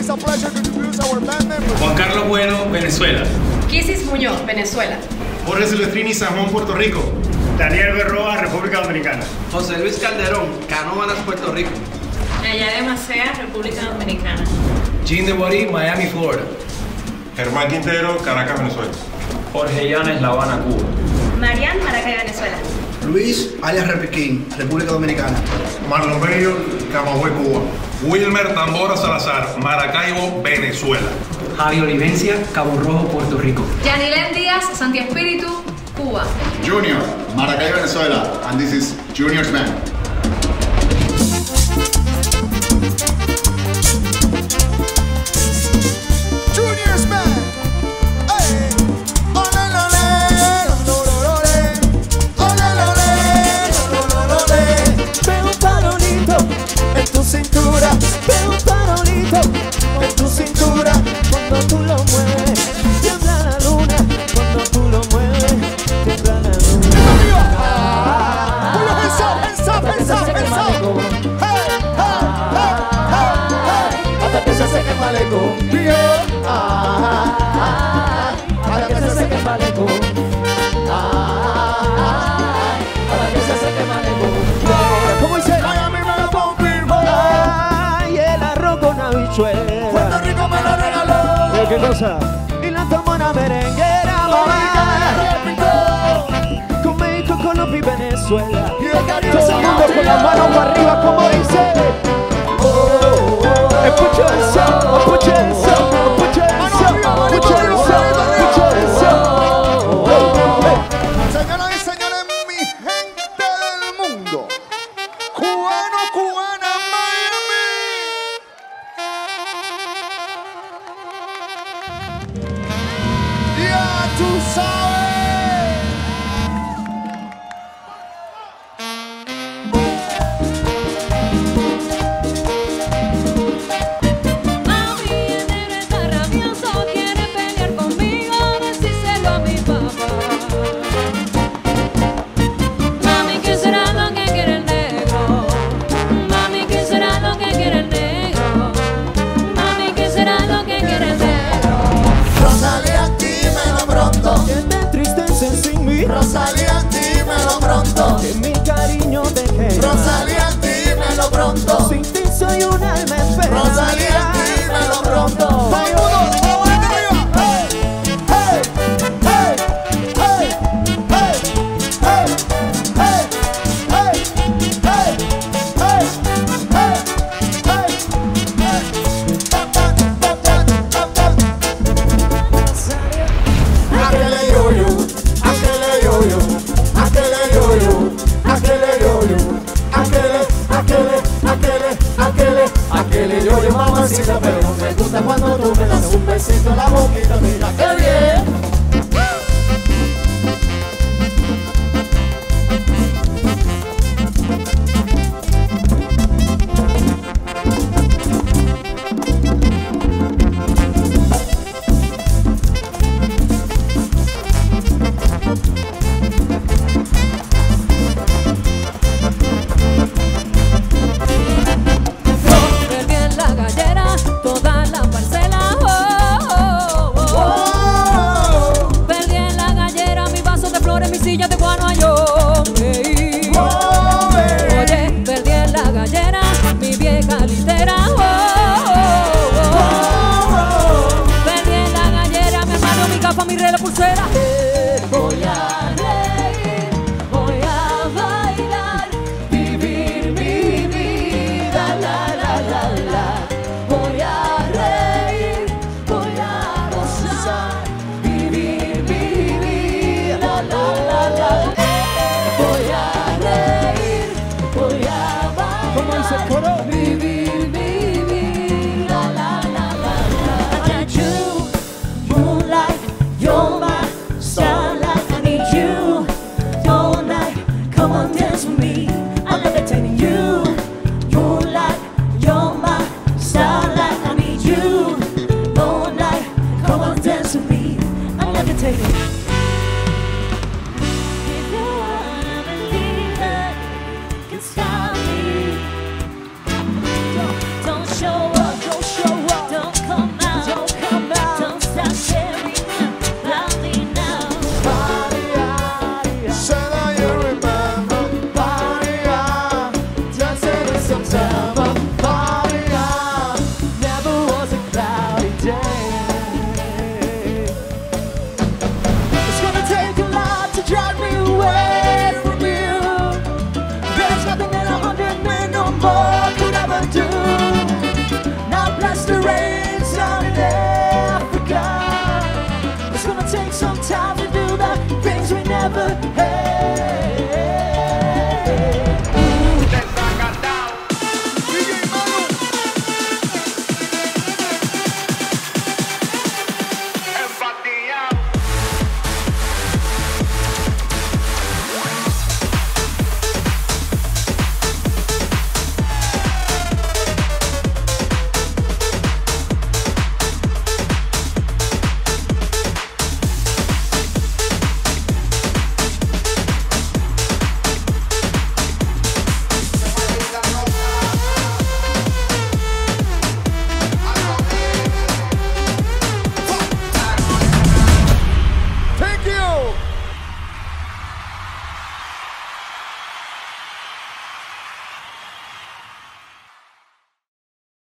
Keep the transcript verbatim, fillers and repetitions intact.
a pleasure to introduce our band members. Juan Carlos Bueno, Venezuela. Kisis Muñoz, Venezuela. Jorge Silvestrini, San Juan, Puerto Rico. Daniel Berroa, República Dominicana. José Luis Calderón, Canóvanas, Puerto Rico. Nayade Macea, República Dominicana. Jean de Borí, Miami, Florida. Germán Quintero, Caracas, Venezuela. Jorge Llanes, La Habana, Cuba. Marian, Maracay, Venezuela. Luis alias Repiquín, República Dominicana. Marlon Bello, Camagüey, Cuba. Wilmer Tambora Salazar, Maracaibo, Venezuela. Javi Olivencia, Cabo Rojo, Puerto Rico. Yanilén Díaz, Santi Espíritu, Cuba. Junior, Maracay, Venezuela, and this is Junior's Band. Junior's Band. Hey. Ole, ole, ole, ole, ole, ole. Veo un farolito en tu cintura. Veo un farolito en tu cintura. Cuando tú lo mueves, tiembla la luna. Cuando tú lo mueves, tiembla la luna. ¡Arriba! ¡Uy, pensa, pensa, pensa, pensa! ¡Hey, hey, hey, hey, hey! Hasta que se seque el malecón. Ah, ah, ah, hasta que se seque el malecón. Ah, ah, hasta que se seque el malecón. ¿Cómo dice? Miami me lo confirmó. Ay, el arroz con habichuela. Puerto Rico me lo regaló. ¿Qué cosa? Y la tomó una merenguera. Con México, Colombia y Venezuela. Todo el mundo con las manos para arriba, como dice. Escucha eso, escucha eso, escucha eso, escucha eso, escucha eso. Señoras y señores, mi gente del mundo, cubano, cubana, Miami. Ya tú sabes. Rosalía, dímelo pronto. Que mi cariño te queda. Rosalía, dímelo pronto. Sin ti soy un alma en pena. Rosalía, dímelo pronto. Todo el mundo, vamos arriba. Hey, hey, hey, hey, hey, hey, hey, hey, hey, hey, hey, hey, tap, tap, tap, tap, tap, tap. Aquele yo-yo. Aquele yo-yo, aquele yo-yo, aquele, aquele, aquele, aquele, aquele yo-yo, mamacita, pero no me gusta cuando tú me das un besito en la boquita.